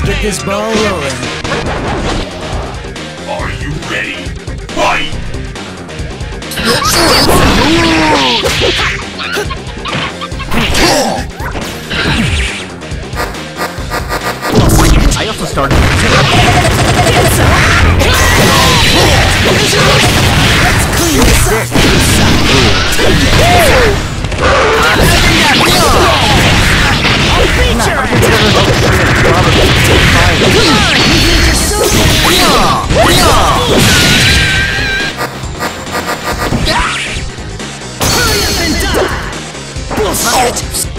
get this ball rolling. Are you ready? Fight! I also started. Let's clean this up. I'll beat your ass. Come on, you need your silver. Hurry up and die. Bullshit.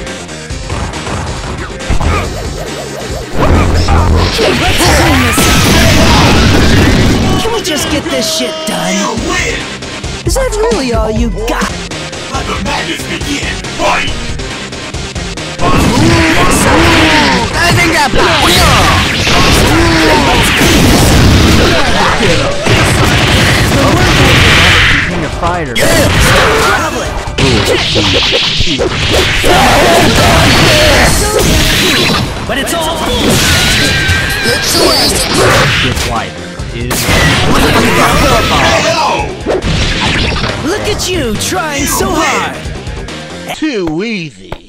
Okay, let's clean this up. Can we just get this shit done? You win! Is that really all you got? Let the madness begin! Fight! I think that being a fighter. But it's all This fighter is. Look at you trying so hard. Too easy.